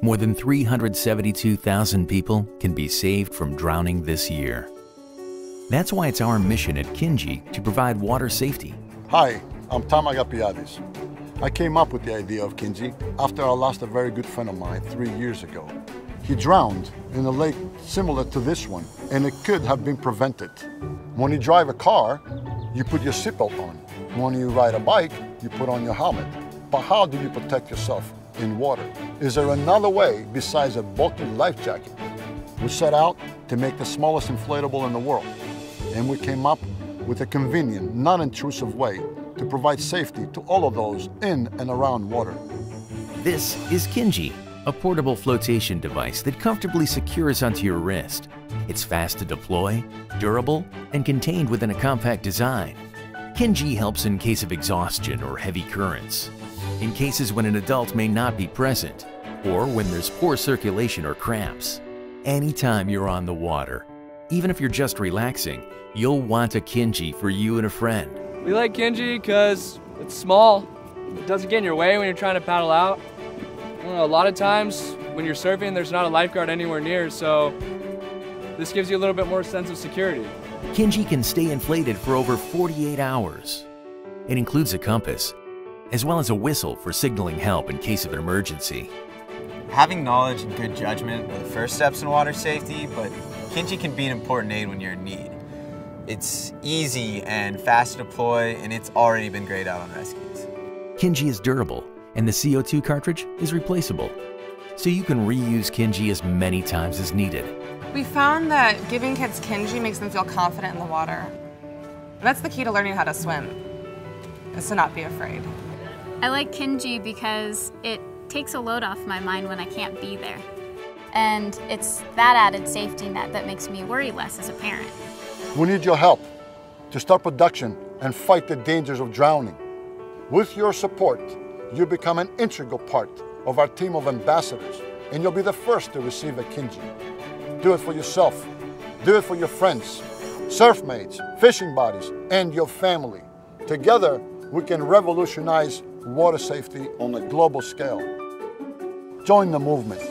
More than 372,000 people can be saved from drowning this year. That's why it's our mission at Kinji to provide water safety. Hi, I'm Tom Agapiadis. I came up with the idea of Kinji after I lost a very good friend of mine 3 years ago. He drowned in a lake similar to this one, and it could have been prevented. When you drive a car, you put your seatbelt on. When you ride a bike, you put on your helmet. But how do you protect yourself in water? Is there another way besides a bulky life jacket? We set out to make the smallest inflatable in the world, and we came up with a convenient, non-intrusive way to provide safety to all of those in and around water. This is Kinji, a portable flotation device that comfortably secures onto your wrist. It's fast to deploy, durable, and contained within a compact design. Kinji helps in case of exhaustion or heavy currents, in cases when an adult may not be present, or when there's poor circulation or cramps. Anytime you're on the water, even if you're just relaxing, you'll want a Kinji for you and a friend. We like Kinji because it's small. It doesn't get in your way when you're trying to paddle out. I don't know, a lot of times when you're surfing, there's not a lifeguard anywhere near, so this gives you a little bit more sense of security. Kinji can stay inflated for over 48 hours. It includes a compass, as well as a whistle for signaling help in case of an emergency. Having knowledge and good judgment are the first steps in water safety, but Kinji can be an important aid when you're in need. It's easy and fast to deploy, and it's already been grayed out on rescues. Kinji is durable, and the CO2 cartridge is replaceable, so you can reuse Kinji as many times as needed. We found that giving kids Kinji makes them feel confident in the water. And that's the key to learning how to swim, is to not be afraid. I like Kinji because it takes a load off my mind when I can't be there. And it's that added safety net that makes me worry less as a parent. We need your help to start production and fight the dangers of drowning. With your support, you become an integral part of our team of ambassadors, and you'll be the first to receive a Kinji. Do it for yourself. Do it for your friends, surf mates, fishing buddies, and your family. Together, we can revolutionize water safety on a global scale. Join the movement.